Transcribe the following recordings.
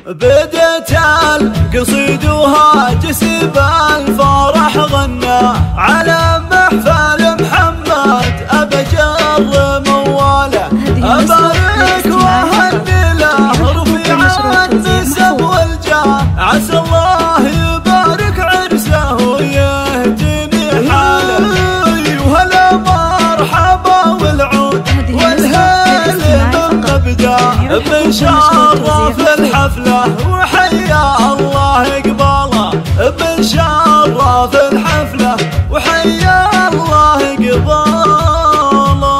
بدت القصيد وهاجس بالفرح غنى على محفل محمد أبجر مواله أبارك وأهني له رفيع النسب والجاه عسى الله يبارك عرسه ويهدني حاله وهلا مرحبا والعود والهيل من مبدا بنشرف الحفله وحيا الله يقبله بنشرف الحفله وحيا الله يقبله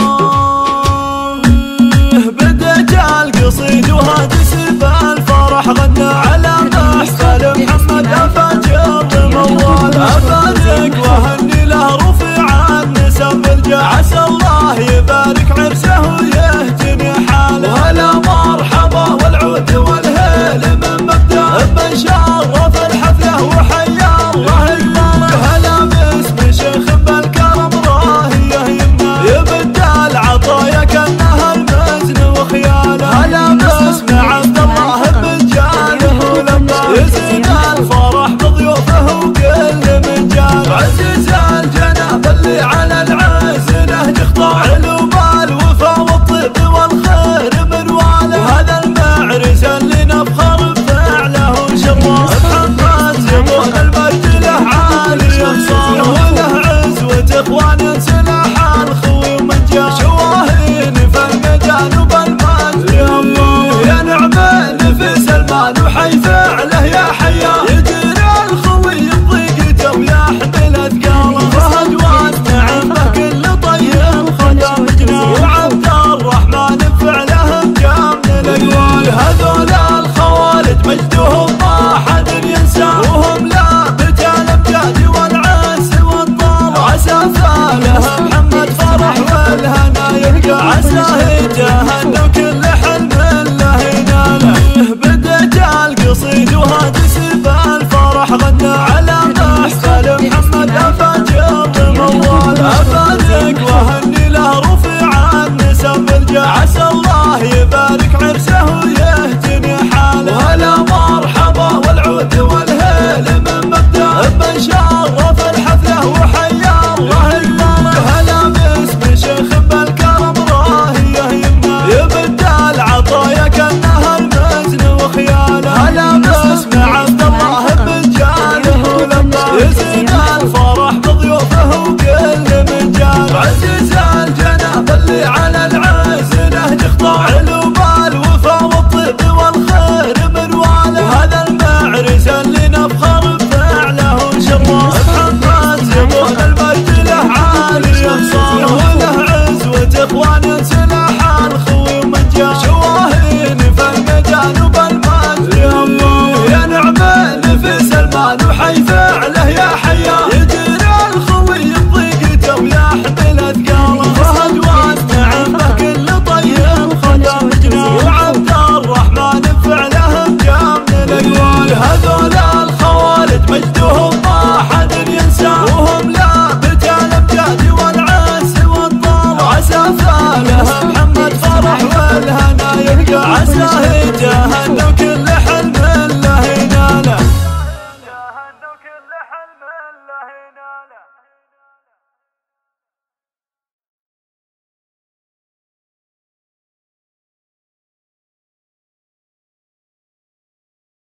بدت القصيد وهاجس بالفرح غنى على محفل محمد أفجر مواله أبارك وأهني له رفيع النسب الجاه عسى الله يبارك عرسه ويهتني حاله وهلا مرحبا والعود والهيل من مبدا بنشرف الحفله وحيا الله يقبله هلا باسم شيخ بالكرم راهيه يمنى يبدى العطايا كانها المزن وخياله هلا باسم عبد الله بجاله ولما يزيد الفرح بضيوفه وكل من جاله عزيز الجناب اللي على العزنه يخضع علوم الوفا والطيب والخير من واله وهذا المعرس اللي نفخر بفعله وشرف محمد زبون المجد له عالي صار وله عزوة اخوان سلاح الخوي ومن جاء شواهين في الميدان وبالمجد يا نعم نفس المال وحي